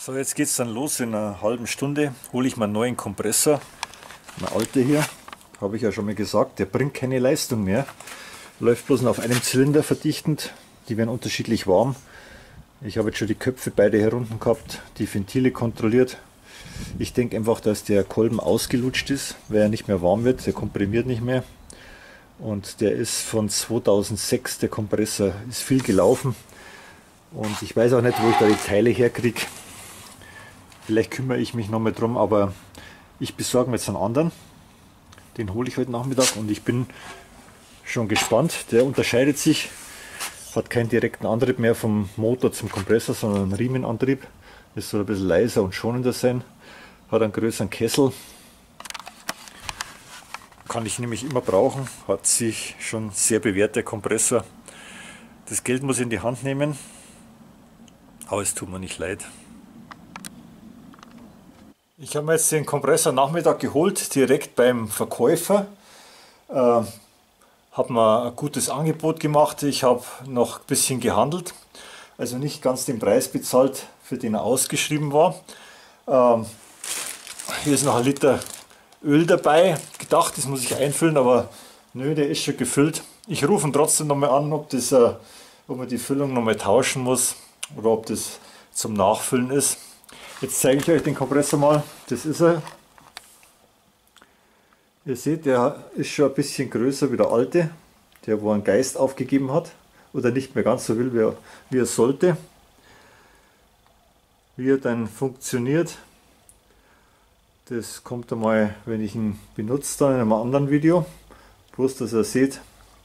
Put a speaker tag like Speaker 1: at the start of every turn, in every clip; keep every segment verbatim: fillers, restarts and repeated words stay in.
Speaker 1: So, jetzt geht es dann los. In einer halben Stunde hole ich mir einen neuen Kompressor. Mein alter hier, habe ich ja schon mal gesagt, der bringt keine Leistung mehr. Läuft bloß noch auf einem Zylinder verdichtend. Die werden unterschiedlich warm. Ich habe jetzt schon die Köpfe beide herunten gehabt, die Ventile kontrolliert. Ich denke einfach, dass der Kolben ausgelutscht ist, weil er nicht mehr warm wird. Der komprimiert nicht mehr. Und der ist von zweitausendsechs, der Kompressor, ist viel gelaufen. Und ich weiß auch nicht, wo ich da die Teile herkriege. Vielleicht kümmere ich mich noch mal drum, aber ich besorge mir jetzt einen anderen. Den hole ich heute Nachmittag und ich bin schon gespannt. Der unterscheidet sich, hat keinen direkten Antrieb mehr vom Motor zum Kompressor, sondern einen Riemenantrieb. Das soll ein bisschen leiser und schonender sein. Hat einen größeren Kessel. Kann ich nämlich immer brauchen. Hat sich schon sehr bewährt, der Kompressor. Das Geld muss ich in die Hand nehmen, aber es tut mir nicht leid. Ich habe mir jetzt den Kompressor Nachmittag geholt, direkt beim Verkäufer. Äh, habe mir ein gutes Angebot gemacht. Ich habe noch ein bisschen gehandelt, also nicht ganz den Preis bezahlt, für den er ausgeschrieben war. Ähm, hier ist noch ein Liter Öl dabei. Gedacht, das muss ich einfüllen, aber nö, der ist schon gefüllt. Ich rufe ihn trotzdem nochmal an, ob, das, äh, ob man die Füllung nochmal tauschen muss oder ob das zum Nachfüllen ist. Jetzt zeige ich euch den Kompressor mal. Das ist er. Ihr seht, der ist schon ein bisschen größer wie der alte, der wo einen Geist aufgegeben hat oder nicht mehr ganz so will, wie er, wie er sollte. Wie er dann funktioniert, das kommt einmal, wenn ich ihn benutze, dann in einem anderen Video. Bloß, dass ihr seht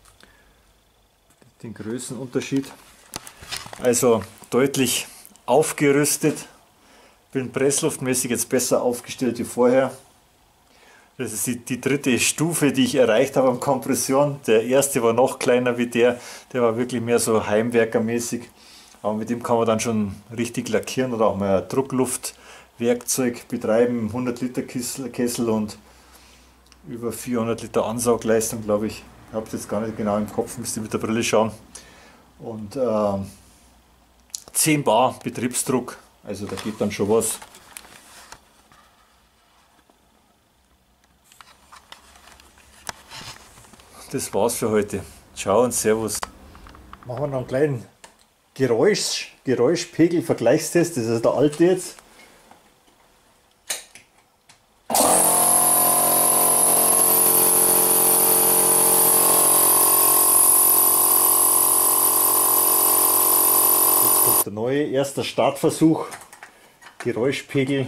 Speaker 1: den Größenunterschied. Also deutlich aufgerüstet. Bin pressluftmäßig jetzt besser aufgestellt wie vorher. Das ist die, die dritte Stufe, die ich erreicht habe am Kompression. Der erste war noch kleiner wie der. Der war wirklich mehr so heimwerkermäßig. Aber mit dem kann man dann schon richtig lackieren oder auch mal ein Druckluftwerkzeug betreiben. hundert Liter Kessel und über vierhundert Liter Ansaugleistung, glaube ich. Ich habe es jetzt gar nicht genau im Kopf, müsst ihr mit der Brille schauen. Und äh, zehn Bar Betriebsdruck. Also da geht dann schon was. Das war's für heute. Ciao und Servus. Machen wir noch einen kleinen Geräusch, Geräuschpegel-Vergleichstest. Das ist der alte jetzt. Der neue, erster Startversuch, Geräuschpegel.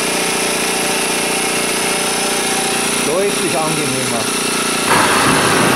Speaker 1: Deutlich angenehmer.